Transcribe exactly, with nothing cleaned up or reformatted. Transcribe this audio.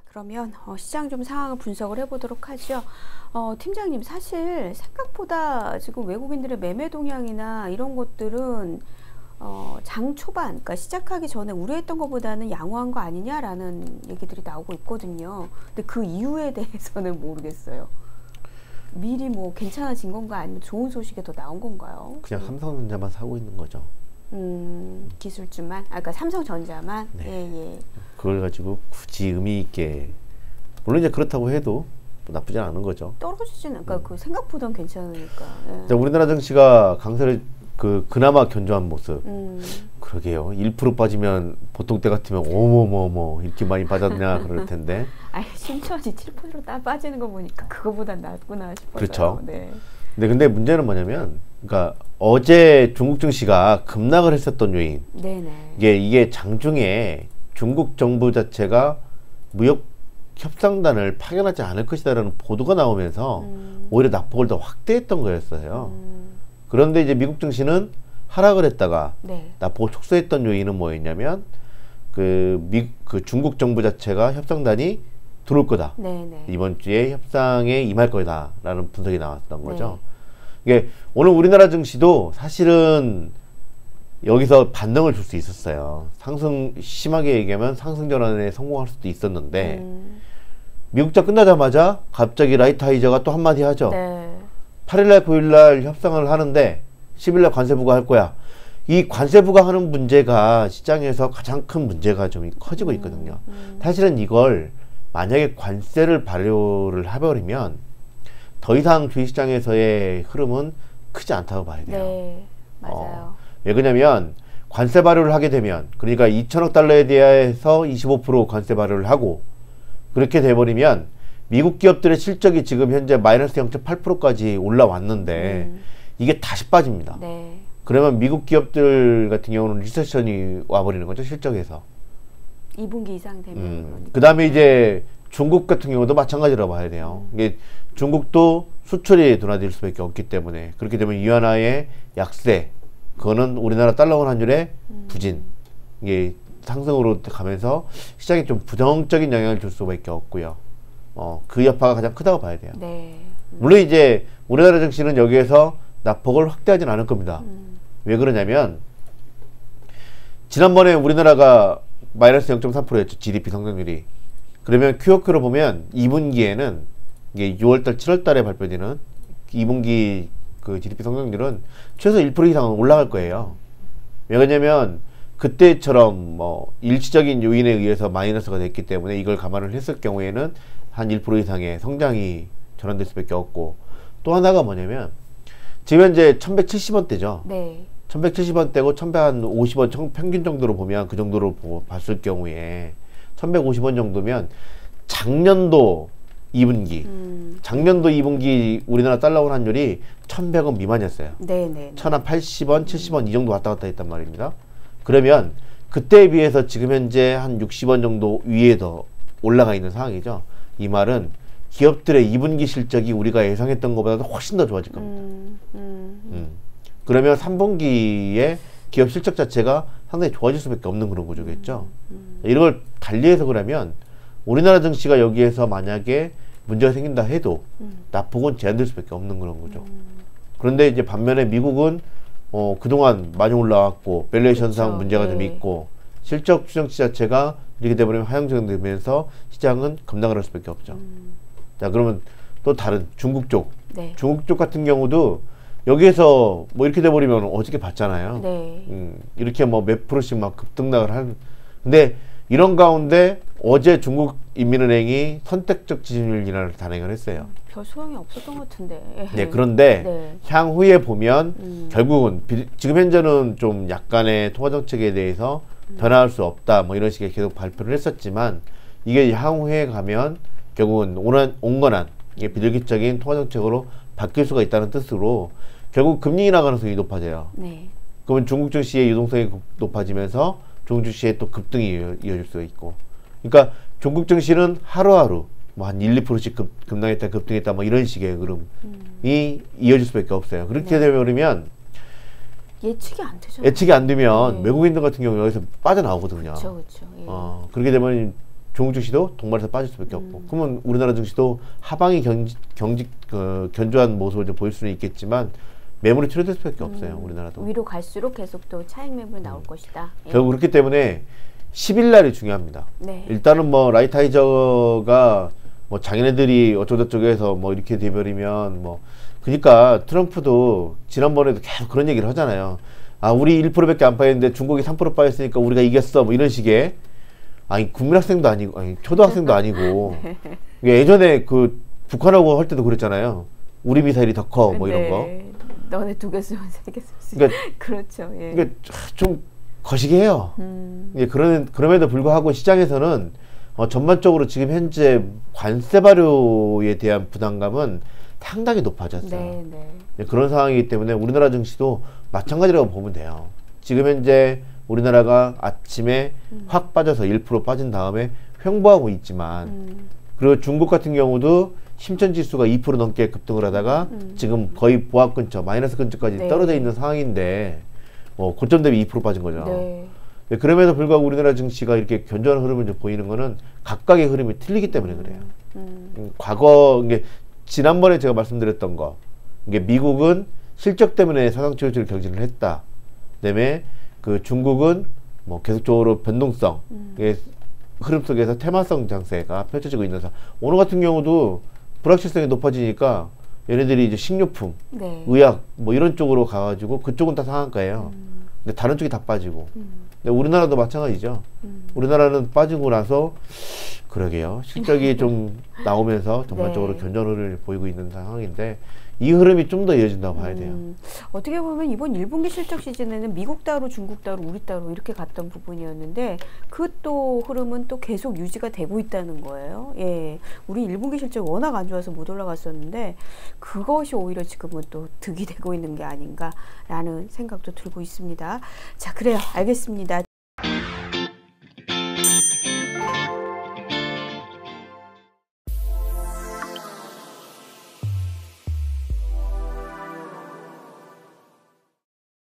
그러면 어, 시장 좀 상황을 분석을 해보도록 하죠. 어, 팀장님, 사실 생각보다 지금 외국인들의 매매 동향이나 이런 것들은 어, 장 초반, 그러니까 시작하기 전에 우려했던 것보다는 양호한 거 아니냐라는 얘기들이 나오고 있거든요. 근데 그 이유에 대해서는 모르겠어요. 미리 뭐 괜찮아진 건가 아니면 좋은 소식이 더 나온 건가요? 그냥 삼성전자만 사고 있는 거죠. 음, 기술주만? 아, 그러니까 삼성전자만? 네. 예, 예. 그걸 가지고 굳이 의미 있게, 물론 이제 그렇다고 해도 뭐 나쁘지 않은 거죠. 떨어지지는, 그러니까 음. 그 생각보다는 괜찮으니까. 예. 우리나라 증시가 강세를 그 그나마 견조한 모습. 음. 그러게요. 일 퍼센트 빠지면 보통 때 같으면 어머머머 이렇게 많이 빠졌냐 그럴 텐데. 아니, 신천지 칠 퍼센트 딱 빠지는 거 보니까 그거보단 낫구나 싶어요. 그렇죠. 네. 근데 근데 문제는 뭐냐면, 그러니까 어제 중국 증시가 급락을 했었던 요인. 네네. 이게 이게 장중에 중국 정부 자체가 무역 협상단을 파견하지 않을 것이다라는 보도가 나오면서 음. 오히려 낙폭을 더 확대했던 거였어요. 음. 그런데 이제 미국 증시는 하락을 했다가 네. 낙폭을 축소했던 요인은 뭐였냐면 그, 미, 그 중국 정부 자체가 협상단이 들어올 거다. 네네. 이번 주에 협상에 임할 거다라는 분석이 나왔던 거죠. 네. 이게 오늘 우리나라 증시도 사실은 여기서 반등을 줄 수 있었어요. 상승, 심하게 얘기하면 상승 전환에 성공할 수도 있었는데 음. 미국자 끝나자마자 갑자기 라이트 하이저가 또 한마디 하죠. 네. 팔일날 구일날 협상을 하는데 십일날 관세부가 할 거야. 이 관세부가 하는 문제가 시장에서 가장 큰 문제가 좀 커지고 있거든요. 음, 음. 사실은 이걸 만약에 관세를 발효를 해버리면 더 이상 주식시장에서의 흐름은 크지 않다고 봐야 돼요. 네, 맞아요. 어, 왜 그러냐면 관세 발효를 하게 되면, 그러니까 이천억 달러에 대해서 이십오 퍼센트 관세 발효를 하고 그렇게 돼버리면 미국 기업들의 실적이 지금 현재 마이너스 영 점 팔 퍼센트까지 올라왔는데 음. 이게 다시 빠집니다. 네. 그러면 미국 기업들 같은 경우는 리세션이 와버리는 거죠, 실적에서. 이 분기 이상 되면. 음. 그 다음에 이제 중국 같은 경우도 마찬가지라고 봐야 돼요. 음. 이게 중국도 수출이 둔화될 수밖에 없기 때문에, 그렇게 되면 위안화의 약세, 그거는 우리나라 달러원 환율의 음. 부진, 이게 상승으로 가면서 시장에 좀 부정적인 영향을 줄 수밖에 없고요. 어, 그 여파가 가장 크다고 봐야 돼요. 네. 음. 물론 이제 우리나라 증시는 여기에서 낙폭을 확대하진 않을 겁니다. 음. 왜 그러냐면 지난번에 우리나라가 마이너스 영 점 삼 퍼센트였죠. 지디피 성장률이. 그러면 큐오큐로 보면 이 분기에는 이게 유월달, 칠월달에 발표되는 이 분기 그 지디피 성장률은 최소 일 퍼센트 이상은 올라갈 거예요. 왜 그러냐면 그때처럼 뭐 일시적인 요인에 의해서 마이너스가 됐기 때문에 이걸 감안을 했을 경우에는 한 일 퍼센트 이상의 성장이 전환될 수밖에 없고, 또 하나가 뭐냐면 지금 현재 천백칠십 원대죠. 네. 천백칠십 원대고 천백오십 원 평균 정도로 보면, 그 정도로 보고 봤을 경우에 천백오십 원 정도면 작년도 이 분기, 음. 작년도 이 분기 우리나라 달러원 환율이 천백 원 미만이었어요. 네네. 천팔십 원, 칠십 원 이 정도 왔다 갔다 했단 말입니다. 그러면 그때에 비해서 지금 현재 한 육십 원 정도 위에 더 올라가 있는 상황이죠. 이 말은 기업들의 이 분기 실적이 우리가 예상했던 것보다 훨씬 더 좋아질 겁니다. 음, 음, 음. 그러면 삼 분기에 기업 실적 자체가 상당히 좋아질 수밖에 없는 그런 구조겠죠. 음, 음. 이런 걸 달리해서 그러면 우리나라 증시가 여기에서 만약에 문제가 생긴다 해도 음. 낙폭은 제한될 수밖에 없는 그런 거죠. 음. 그런데 이제 반면에 미국은 어, 그동안 많이 올라왔고 밸류에이션상 그렇죠. 문제가 네. 좀 있고 실적 추정치 자체가 이렇게 되버리면 하향정되면서 시장은 급락을 할 수밖에 없죠. 음. 자, 그러면 또 다른 중국 쪽. 네. 중국 쪽 같은 경우도 여기에서 뭐 이렇게 돼버리면 어저께 봤잖아요. 네. 음, 이렇게 뭐 몇 프로씩 막 급등락을 한. 근데 이런 가운데 어제 중국 인민은행이 선택적 지준율 인하를 단행을 했어요. 음, 별 소용이 없었던 것 같은데. 네, 그런데 네. 향후에 보면 음. 결국은 비, 지금 현재는 좀 약간의 통화정책에 대해서 음. 변화할 수 없다 뭐 이런 식의 계속 발표를 했었지만, 이게 향후에 가면 결국은 온한, 온건한 이게 비둘기적인 통화정책으로 바뀔 수가 있다는 뜻으로 결국 금리 인하 가능성이 높아져요. 네. 그러면 중국 증시의 유동성이 높아지면서 중국 증시의 또 급등이 이어질 수가 있고, 그러니까 중국 증시는 하루하루 뭐 한 일, 이 퍼센트씩 급, 급락했다 급등했다 뭐 이런 식의 흐름이 음. 이어질 수밖에 없어요. 그렇게 네. 되면 예측이 안 되죠. 예측이 안 되면 네. 외국인들 같은 경우 여기서 빠져나오거든요. 그렇죠, 그렇죠. 예. 어, 그렇게 되면 중국 증시도 동반해서 빠질 수밖에 음. 없고, 그러면 우리나라 증시도 하방이 경직, 경직 어, 견조한 모습을 좀 보일 수는 있겠지만 매물이 출현될 수밖에 없어요. 음. 우리나라도. 위로 갈수록 계속 또 차익 매물 나올 음. 것이다. 예. 결국 그렇기 때문에 십 일 날이 중요합니다. 네. 일단은 뭐 라이트하이저가 뭐 자기네들이 어쩌고저쩌고 해서 뭐 이렇게 돼버리면 뭐, 그러니까 트럼프도 지난번에도 계속 그런 얘기를 하잖아요. 아, 우리 일 퍼센트밖에 안 빠졌는데 중국이 삼 퍼센트 빠졌으니까 우리가 이겼어, 뭐 이런 식의. 아니, 국민학생도 아니고, 아니, 초등학생도 아니고. 네. 예전에 그 북한하고 할 때도 그랬잖아요. 우리 미사일이 더 커, 뭐 이런 네. 거. 너네 두 개 쓰면 세 개 쓸 수 있어. 그러니까, 그렇죠. 예. 그러니까 좀 거시기 해요. 음. 예, 그런, 그럼에도 불구하고 시장에서는 어, 전반적으로 지금 현재 관세 발효에 대한 부담감은 상당히 높아졌어요. 네, 네. 예, 그런 상황이기 때문에 우리나라 증시도 마찬가지라고 보면 돼요. 지금 현재 우리나라가 아침에 음. 확 빠져서 일 퍼센트 빠진 다음에 횡보하고 있지만, 음. 그리고 중국 같은 경우도 심천지수가 이 퍼센트 넘게 급등을 하다가 음. 지금 거의 보합 근처, 마이너스 근처까지 네. 떨어져 있는 상황인데, 뭐 고점 대비 이 퍼센트 빠진 거죠. 네. 네, 그럼에도 불구하고 우리나라 증시가 이렇게 견조한 흐름을 좀 보이는 거는 각각의 흐름이 틀리기 때문에 그래요. 음. 음, 과거, 이게 지난번에 제가 말씀드렸던 거, 이게 미국은 실적 때문에 사상치료를 경신을 했다. 그다음에 그 중국은 뭐 계속적으로 변동성, 음. 의 흐름 속에서 테마성 장세가 펼쳐지고 있는 상. 오늘 같은 경우도 불확실성이 높아지니까 얘네들이 이제 식료품, 네. 의학 뭐 이런 쪽으로 가가지고 그쪽은 다 상한가예요. 음. 근데 다른 쪽이 다 빠지고. 음. 근데 우리나라도 마찬가지죠. 음. 우리나라는 빠지고 나서 그러게요. 실적이 좀 나오면서 전반적으로 네. 견조를 보이고 있는 상황인데 이 흐름이 좀 더 이어진다고 봐야 돼요. 음, 어떻게 보면 이번 일 분기 실적 시즌에는 미국 따로 중국 따로 우리 따로 이렇게 갔던 부분이었는데 그 또 흐름은 또 계속 유지가 되고 있다는 거예요. 예, 우리 일 분기 실적 워낙 안 좋아서 못 올라갔었는데 그것이 오히려 지금은 또 득이 되고 있는 게 아닌가라는 생각도 들고 있습니다. 자, 그래요. 알겠습니다.